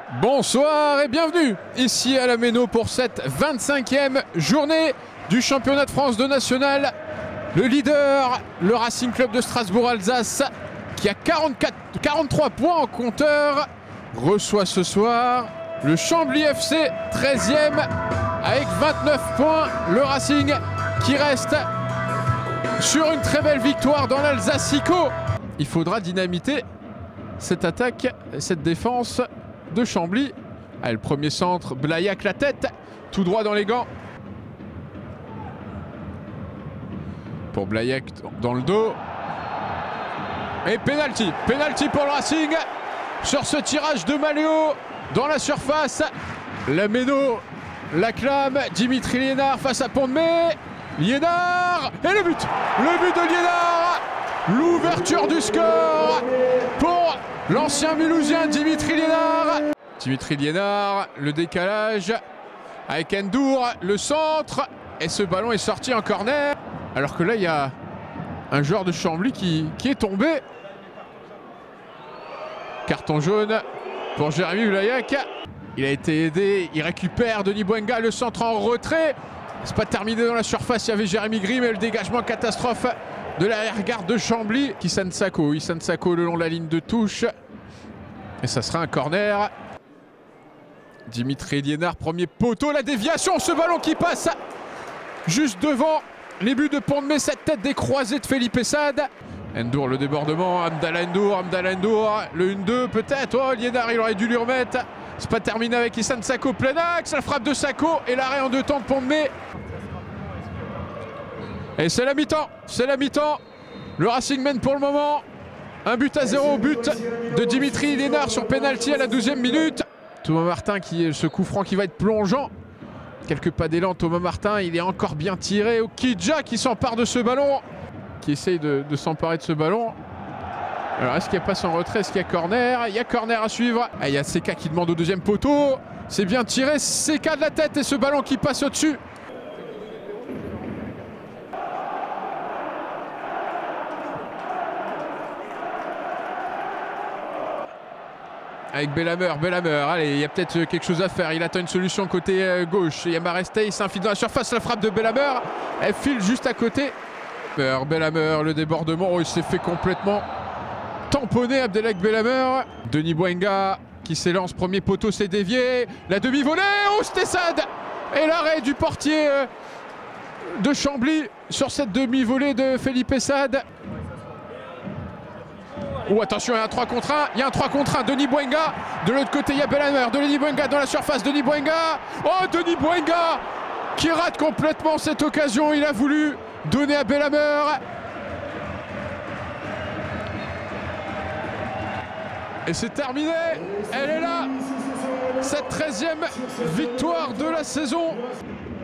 Bonsoir et bienvenue ici à la Méno pour cette 25e journée du championnat de France de national. Le leader, le Racing Club de Strasbourg-Alsace, qui a 43 points en compteur, reçoit ce soir le Chambly FC 13e avec 29 points. Le Racing qui reste sur une très belle victoire dans l'Alsacico. Il faudra dynamiter cette attaque, cette défense de Chambly. Allez, le premier centre, Blaillac la tête, tout droit dans les gants. Pour Blaillac dans le dos. Et penalty pour le Racing sur ce tirage de Maléo dans la surface. La Méno l'acclame, Dimitri Liénard face à Pont-de-Mai. Liénard et le but de Liénard, l'ouverture du score pour l'ancien Mulhousien Dimitri Liénard. Dimitri Liénard, le décalage avec Endour, le centre, et ce ballon est sorti en corner. Alors que là, il y a un joueur de Chambly qui est tombé. Carton jaune pour Jérémy Blaillac. Il a été aidé, il récupère Denis Bouanga, le centre en retrait. C'est pas terminé dans la surface, il y avait Jérémy Gris, mais le dégagement catastrophe de l'arrière-garde de Chambly. Issane Sako le long de la ligne de touche. Et ça sera un corner. Dimitri Liénard, premier poteau, la déviation, ce ballon qui passe juste devant les buts de Pont-de-Mai, cette tête décroisée de Felipe Saad. Endour, le débordement, Amdallah Endour, le 1-2 peut-être. Oh, Liénard, il aurait dû lui remettre. C'est pas terminé avec Issane Sako, plein axe, la frappe de Sako et l'arrêt en deux temps de Pont-de-Mai. Et c'est la mi-temps, le Racing mène pour le moment. 1-0, but de Dimitri Liénard sur penalty à la 12e minute. Thomas Martin qui est ce coup franc qui va être plongeant. Quelques pas d'élan, Thomas Martin, il est encore bien tiré. Okidja qui s'empare de ce ballon, qui essaye de s'emparer de ce ballon. Alors est-ce qu'il y a passe en retrait, est-ce qu'il y a corner? Il y a corner à suivre. Ah, il y a Seka qui demande au deuxième poteau. C'est bien tiré, Seka de la tête et ce ballon qui passe au-dessus. Avec Belhammer, allez, il y a peut-être quelque chose à faire. Il attend une solution côté gauche. Il y a Marestey, il s'infile dans la surface, la frappe de Belhammer. Elle file juste à côté. Belhammer, le débordement, oh, il s'est fait complètement tamponner, Abdelhak Belhammer. Denis Bouanga qui s'élance, premier poteau, c'est dévié. La demi-volée, oh, c'était Saad. Et l'arrêt du portier de Chambly sur cette demi-volée de Felipe Saad. Oh, attention, il y a un 3 contre 1, Denis Bouanga. De l'autre côté, il y a Belhammer, Denis Bouanga dans la surface, Denis Bouanga. Oh, Denis Bouanga qui rate complètement cette occasion. Il a voulu donner à Belhammer. Et c'est terminé, elle est là, cette 13e victoire de la saison.